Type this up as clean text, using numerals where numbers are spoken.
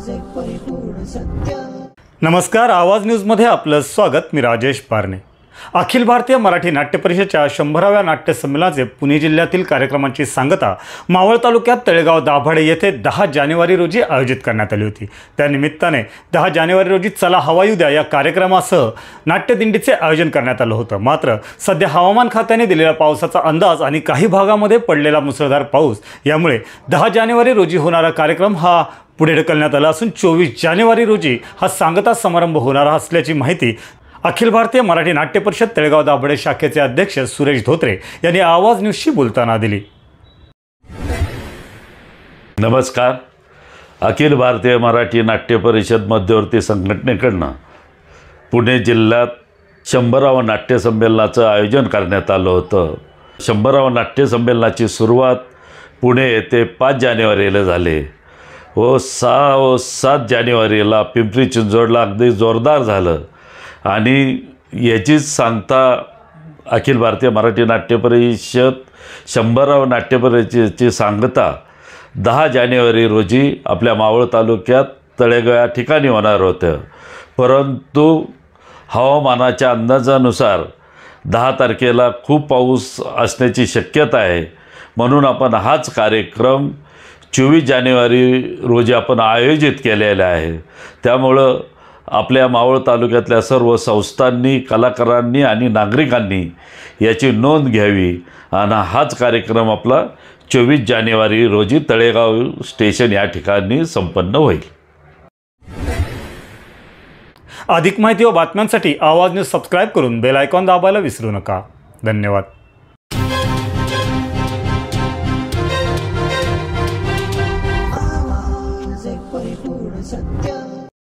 नमस्कार, आवाज न्यूजमध्ये आपलं स्वागत। मी राजेश पारणे। अखिल भारतीय मराठी नाट्य परिषदेच्या 100व्या नाट्य संमेलनाचे पुणे जिल्ह्यातील कार्यक्रमांची सांगता मावळ तालुक्यात तळेगाव दाभाडे येथे 10 जानेवारी रोजी आयोजित करण्यात आली होती। त्या निमित्ताने 10 जानेवारी रोजी चला हवा येऊ द्या या कार्यक्रमासह नाट्यदिंडीचे आयोजन करण्यात आलं होतं। मात्र सध्या हवामान खात्याने दिलेला पावसाचा अंदाज आणि काही भागामध्ये पडलेला मुसळधार पाऊस यामुळे 10 जानेवारी रोजी होणारा कार्यक्रम हा पुढे ढकलण्यात आला असून 24 जानेवारी रोजी हा सांगता समारंभ होणार असल्याची माहिती अखिल भारतीय मराठी नाट्य परिषद तळेगाव दाभाडे शाखेचे अध्यक्ष सुरेश धोत्रे यांनी आवाज न्यूजशी बोलताना दिली। नमस्कार, अखिल भारतीय मराठी नाट्य परिषद मध्यवर्ती संघटनेकडून पुणे जिल्ह्यात 100व्या नाट्य संमेलनाचं आयोजन करण्यात आलं होतं। 100व्या नाट्य संमेलनाची सुरुवात पुणे येथे 5 जानेवारीला झाली व 6 व 7 जानेवारीला पिंपरी चिंचवडला अगदी जोरदार झालं आणि याचीच सांगता अखिल भारतीय मराठी नाट्य परिषद 100व्या नाट्य परिषदेची सांगता 10 जानेवारी रोजी आपल्या मावळ तालुक्यात तळेगाव या ठिकाणी होणार होतं। परंतु हवामानाच्या अंदाजानुसार 10 तारखेला खूप पाऊस असण्याची शक्यता आहे, म्हणून आपण हाच कार्यक्रम 24 जानेवारी रोजी आपण आयोजित केलेला आहे। त्यामुळं आपल्या मावळ तालुक्यातल्या सर्व संस्थांनी, कलाकारांनी आणि नागरिकांनी याची नोंद घ्यावी आणि हाच कार्यक्रम आपला 24 जानेवारी रोजी तळेगाव स्टेशन या ठिकाणी संपन्न होईल। अधिक माहिती व बातम्यांसाठी आवाज न्यूज सबस्क्राइब करून बेल आयकॉन दाबायला विसरू नका। धन्यवाद। सत्य